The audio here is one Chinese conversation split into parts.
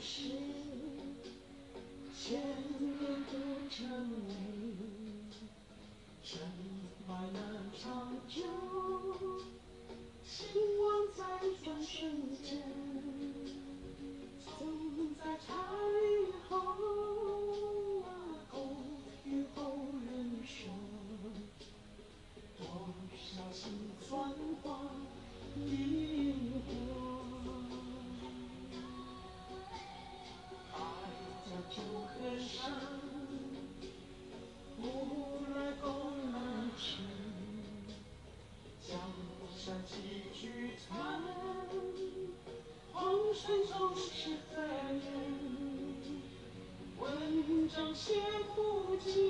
事，千年不成为，成败难长久，兴亡在转瞬间，总在茶余后，供与后人说，多少辛酸化因果。酒河上，无来功难成，江山几聚残，黄水总是何人？文章写不尽，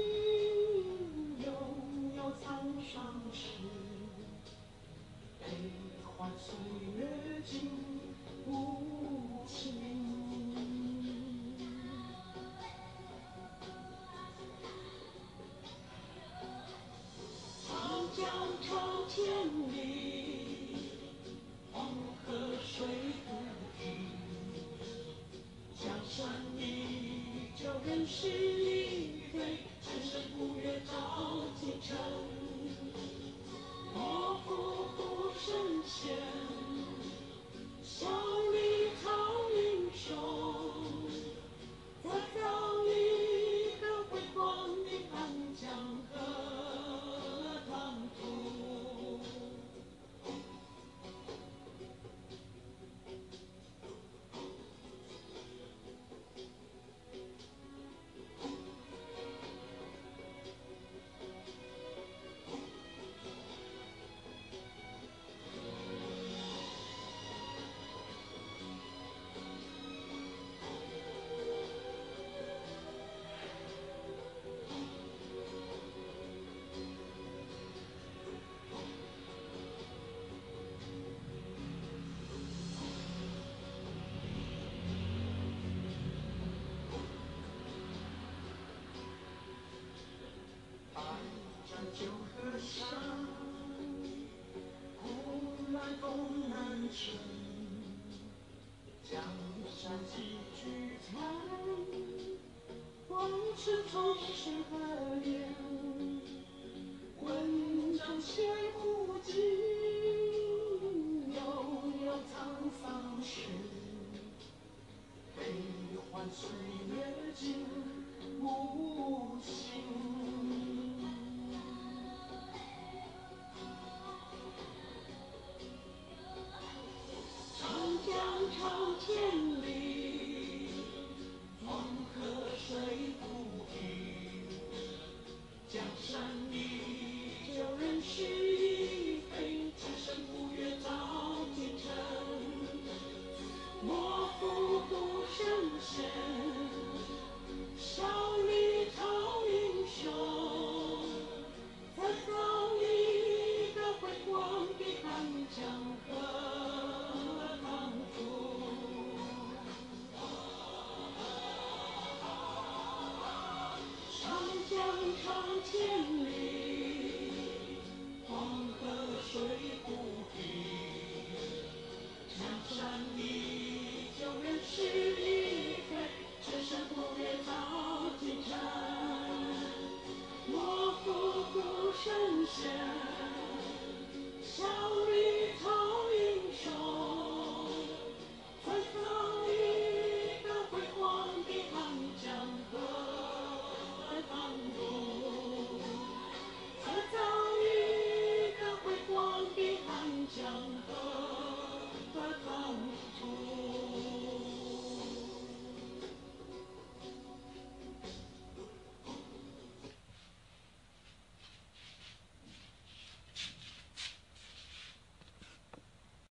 拥有苍生事，悲欢岁月尽无情。江潮千里，黄河水不平。江山依旧，人事已非，只剩古月照今尘。莫负古圣贤，效历朝英雄。再造一个辉煌的汉江河唐土。酒河上，古来功难成，江山几聚残，往事总是何